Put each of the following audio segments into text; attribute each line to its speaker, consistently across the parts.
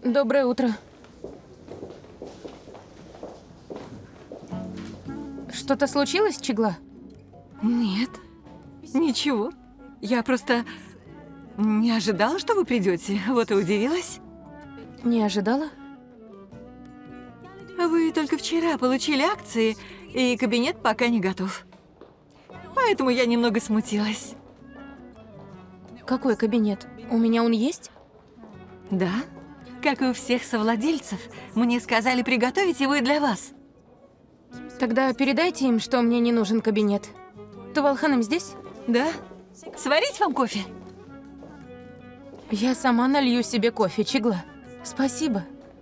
Speaker 1: Доброе утро. Что-то случилось, Чигла?
Speaker 2: Нет, ничего. Я просто не ожидала, что вы придете. Вот и удивилась.
Speaker 1: Не ожидала?
Speaker 2: Вы только вчера получили акции, и кабинет пока не готов. Поэтому я немного смутилась.
Speaker 1: Какой кабинет? У меня он есть?
Speaker 2: Да, как и у всех совладельцев, мне сказали приготовить его и для вас.
Speaker 1: Тогда передайте им, что мне не нужен кабинет. Тувалханым здесь?
Speaker 2: Да? Сварить вам кофе?
Speaker 1: Я сама налью себе кофе, Чигла. Спасибо.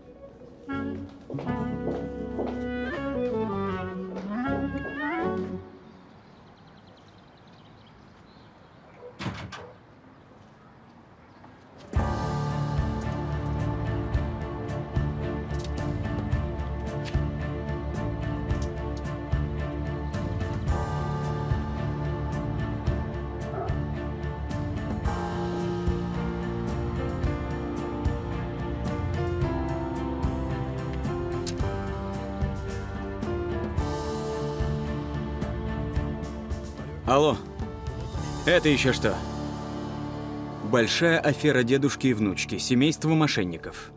Speaker 3: Алло, это еще что? Большая афера дедушки и внучки, семейство мошенников.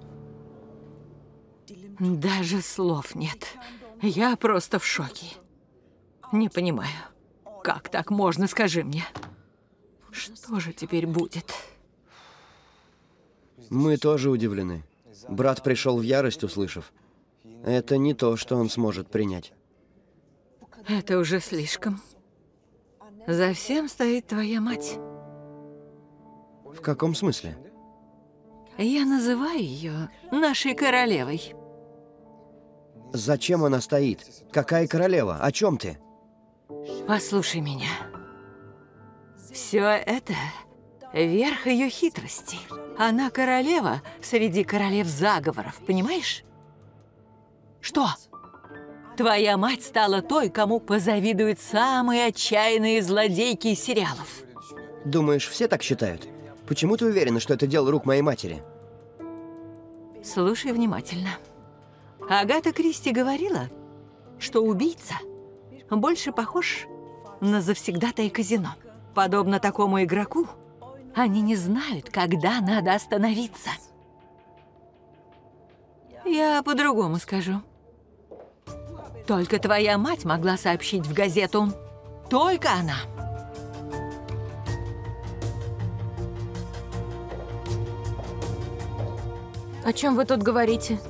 Speaker 2: Даже слов нет. Я просто в шоке. Не понимаю, как так можно, скажи мне. Что же теперь будет?
Speaker 4: Мы тоже удивлены. Брат пришел в ярость, услышав. Это не то, что он сможет принять.
Speaker 2: Это уже слишком. За всем стоит твоя мать.
Speaker 4: В каком смысле?
Speaker 2: Я называю ее нашей королевой.
Speaker 4: Зачем она стоит? Какая королева? О чем ты?
Speaker 2: Послушай меня. Все это верх ее хитрости. Она королева среди королев заговоров, понимаешь? Что? Твоя мать стала той, кому позавидуют самые отчаянные злодейки из сериалов.
Speaker 4: Думаешь, все так считают? Почему ты уверена, что это дело рук моей матери?
Speaker 2: Слушай внимательно. Агата Кристи говорила, что убийца больше похож на завсегдатая казино. Подобно такому игроку, они не знают, когда надо остановиться. Я по-другому скажу. Только твоя мать могла сообщить в газету. Только она.
Speaker 1: О чем вы тут говорите?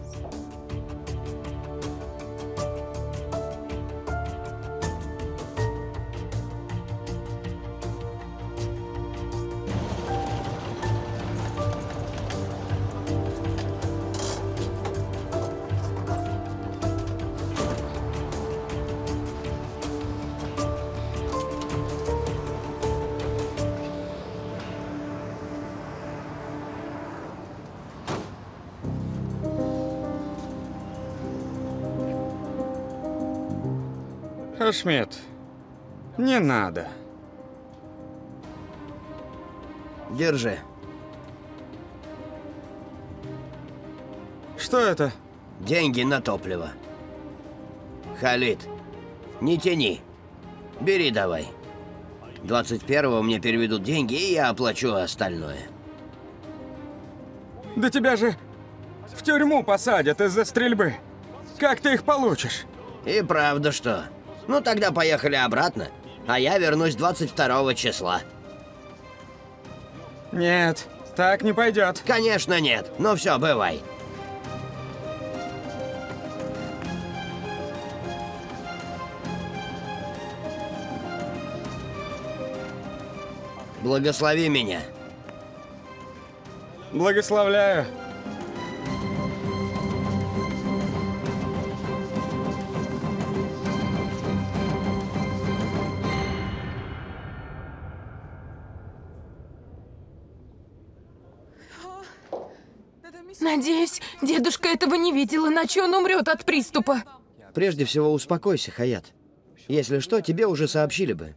Speaker 3: Ашмет, не надо.
Speaker 4: Держи.
Speaker 3: Что это?
Speaker 4: Деньги на топливо. Халид, не тяни. Бери давай. 21-го мне переведут деньги, и я оплачу остальное.
Speaker 3: Да тебя же в тюрьму посадят из-за стрельбы. Как ты их получишь?
Speaker 4: И правда что? Ну тогда поехали обратно, а я вернусь 22 числа.
Speaker 3: Нет, так не пойдет.
Speaker 4: Конечно нет, ну все, бывай. Благослови меня.
Speaker 3: Благословляю.
Speaker 1: Надеюсь, дедушка этого не видел, иначе он умрет от приступа.
Speaker 4: Прежде всего успокойся, Хаят. Если что, тебе уже сообщили бы.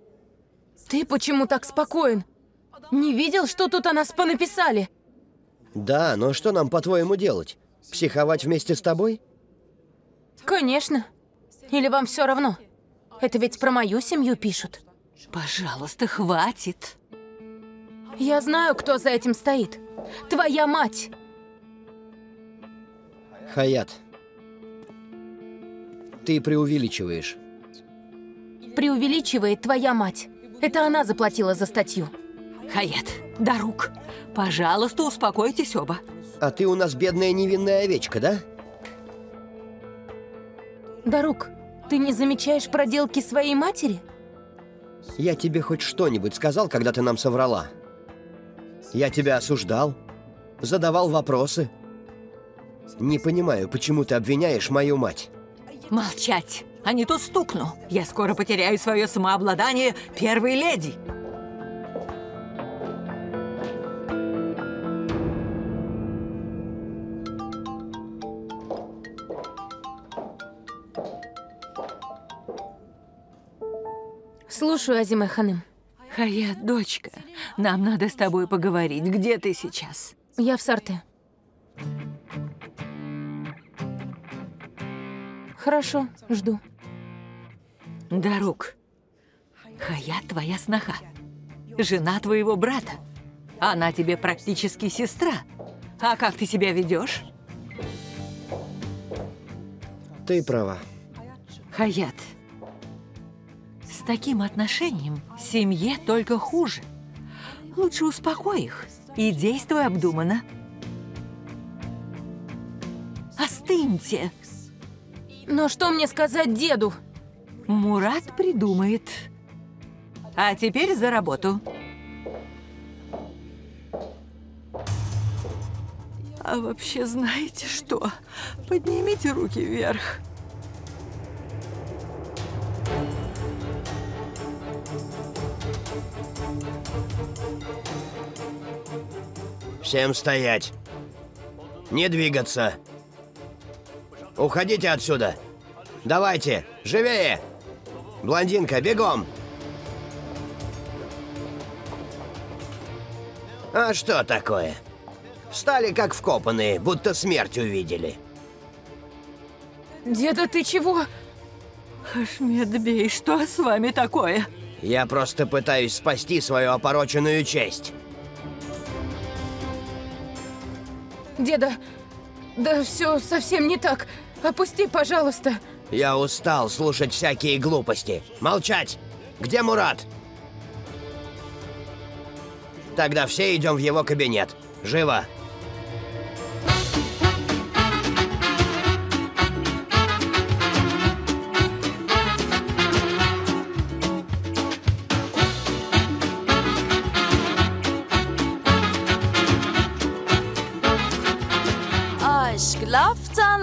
Speaker 1: Ты почему так спокоен? Не видел, что тут о нас понаписали?
Speaker 4: Да, но что нам, по-твоему, делать? Психовать вместе с тобой?
Speaker 1: Конечно. Или вам все равно? Это ведь про мою семью пишут.
Speaker 2: Пожалуйста, хватит.
Speaker 1: Я знаю, кто за этим стоит. Твоя мать.
Speaker 4: Хаят, ты преувеличиваешь.
Speaker 1: Преувеличивает твоя мать. Это она заплатила за статью.
Speaker 2: Хаят, Дарук, пожалуйста, успокойтесь оба.
Speaker 4: А ты у нас бедная невинная овечка, да?
Speaker 1: Дарук, ты не замечаешь проделки своей матери?
Speaker 4: Я тебе хоть что-нибудь сказал, когда ты нам соврала? Я тебя осуждал, задавал вопросы. Не понимаю, почему ты обвиняешь мою мать.
Speaker 2: Молчать, а не то стукну. Я скоро потеряю свое самообладание первой леди.
Speaker 1: Слушаю, Азиме ханым.
Speaker 2: Хаят, дочка, нам надо с тобой поговорить. Где ты сейчас?
Speaker 1: Я в Сарте. Хорошо, жду.
Speaker 2: Дарук, Хаят твоя сноха, жена твоего брата. Она тебе практически сестра. А как ты себя ведешь?
Speaker 4: Ты права.
Speaker 2: Хаят, с таким отношением семье только хуже. Лучше успокой их и действуй обдуманно. Остыньте.
Speaker 1: Но что мне сказать деду?
Speaker 2: Мурат придумает. А теперь за работу. А вообще знаете что? Поднимите руки вверх.
Speaker 4: Всем стоять. Не двигаться. Уходите отсюда. Давайте, живее. Блондинка, бегом. А что такое? Встали как вкопанные, будто смерть увидели.
Speaker 1: Деда, ты чего?
Speaker 2: Хашмед бей, что с вами такое?
Speaker 4: Я просто пытаюсь спасти свою опороченную честь.
Speaker 1: Деда, да все совсем не так. Опусти, пожалуйста.
Speaker 4: Я устал слушать всякие глупости. Молчать! Где Мурат? Тогда все идем в его кабинет. Живо!
Speaker 5: Aşk laftan